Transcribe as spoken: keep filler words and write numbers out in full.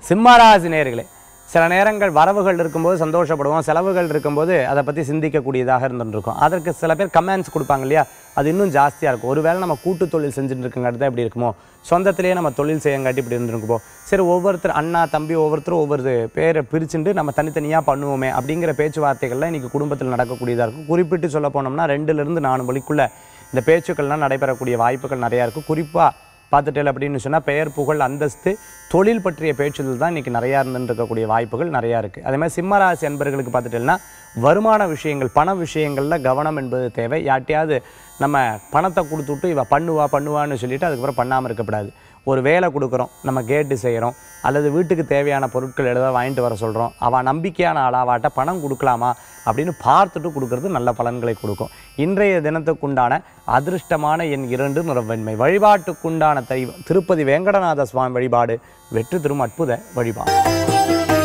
சிம்மராசி நேயர்களே, சில நேரங்கள் வரவுகள் இருக்கும்போது சந்தோஷப்படுவோம், செலவுகள் இருக்கும்போது அதை பற்றி சிந்திக்கக்கூடியதாக இருந்துருக்கும். அதற்கு சில பேர் கமெண்ட்ஸ் கொடுப்பாங்க இல்லையா, அது இன்னும் ஜாஸ்தியாக இருக்கும். ஒருவேளை நம்ம கூட்டு தொழில் செஞ்சுட்டு இருக்கங்காட்டி தான் இப்படி இருக்குமோ, சொந்தத்திலேயே நம்ம தொழில் செய்யங்காட்டி இப்படி இருந்துருக்குமோ, சரி ஒவ்வொருத்தர் அண்ணா தம்பி ஒவ்வொருத்தரும் ஒவ்வொரு பேரை பிரிச்சுட்டு நம்ம தனித்தனியாக பண்ணுவோமே அப்படிங்கிற பேச்சுவார்த்தைகள்லாம் இன்றைக்கி குடும்பத்தில் நடக்கக்கூடியதாக இருக்கும். குறிப்பிட்டு சொல்ல போனோம்னா ரெண்டுலேருந்து நாலு மணிக்குள்ளே இந்த பேச்சுக்கள்லாம் நடைபெறக்கூடிய வாய்ப்புகள் நிறையா இருக்குது. குறிப்பாக பார்த்துட்டேன் அப்படின்னு சொன்னால் பெயர் புகழ் அந்தஸ்து தொழில் பற்றிய பேச்சுகள் தான் இன்றைக்கி நிறையா இருந்துட்டு இருக்கக்கூடிய வாய்ப்புகள் நிறையா இருக்குது. அதே மாதிரி சிம்மராசி அன்பர்களுக்கு பார்த்துட்டேன்னா வருமான விஷயங்கள் பண விஷயங்களில் கவனம் என்பது தேவை. யார்ட்டையாவது நம்ம பணத்தை கொடுத்துட்டு இவ பண்ணுவா பண்ணுவான்னு சொல்லிவிட்டு அதுக்கப்புறம் பண்ணாமல் இருக்கக்கூடாது. ஒரு வேலை கொடுக்குறோம், நம்ம கேட்டு செய்கிறோம், அல்லது வீட்டுக்கு தேவையான பொருட்கள் எழுத வாங்கிட்டு வர சொல்கிறோம், அவள் நம்பிக்கையான ஆளாவாட்ட பணம் கொடுக்கலாமா அப்படின்னு பார்த்துட்டு கொடுக்கறது நல்ல பலன்களை கொடுக்கும். இன்றைய தினத்துக்குண்டான அதிர்ஷ்டமான எண் இரண்டு நிறவெண்மை. வழிபாட்டுக்குண்டான தெய்வம் திருப்பதி வேங்கடநாத சுவாமி வழிபாடு வெற்றி தரும் அற்புத வழிபாடு.